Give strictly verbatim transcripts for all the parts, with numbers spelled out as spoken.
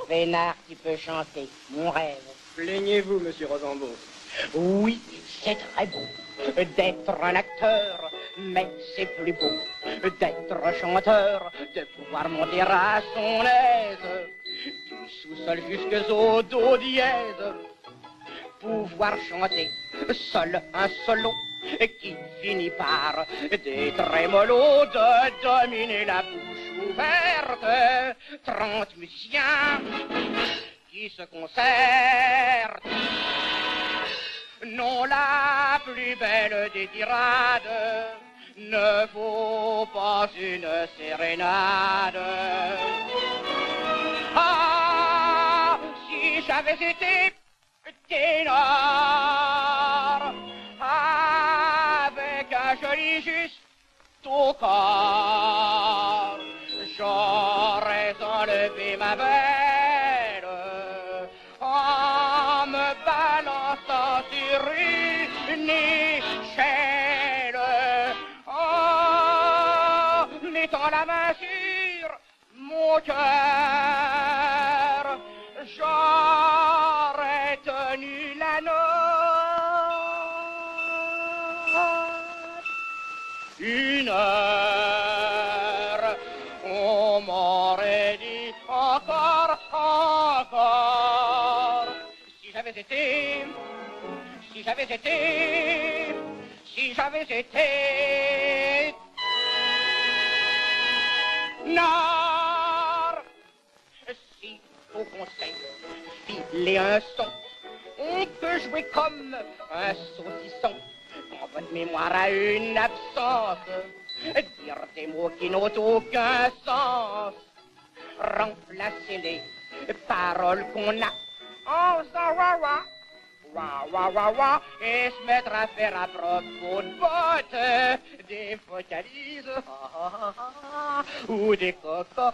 peinard qui peut chanter, mon rêve. Plaignez-vous, monsieur Rosambeau. Oui, c'est très beau d'être un acteur, mais c'est plus beau d'être chanteur, de pouvoir monter à son aise, du sous-sol jusqu'au do dièse, pouvoir chanter seul un solo qui finit par des trémolos, de dominer la bouche ouverte, trente musiciens qui se concertent. Non, la plus belle des tirades ne vaut pas une sérénade. Ah, si j'avais été ténor, avec un joli juste au corps, j'aurais enlevé ma belle en me balançant sur une échelle, en mettant la main sur mon cœur, j'aurais tenu la note. Une heure, on m'aurait dit encore, encore. Si j'avais été, si j'avais été, si j'avais été Nord. Si au conseil filer un son, on peut jouer comme un saucisson. Quand votre mémoire a une absence, dire des mots qui n'ont aucun sens, remplacer les paroles qu'on a en faisant wa wa, wa wa wa wa, et se mettre à faire à propos de bottes des vocalises ou des cocos.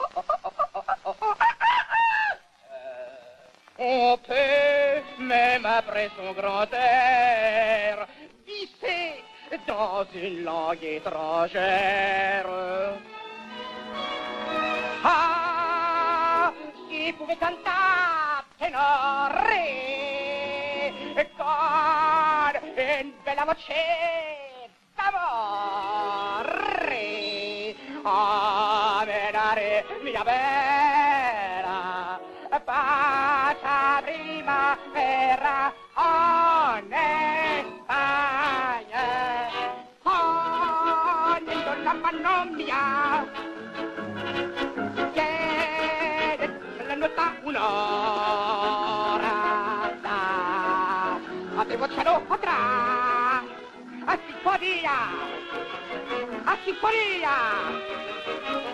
On peut, même après son grand air, visser dans une langue étrangère. Ah, si pouvait cantare tenore con une bella voce d'amore, a menare mia bella passa primavera en Espagne, poniendo la mano mía, que la nota un'ora, a te bocciano otra, a sinfonia, a sinfonia.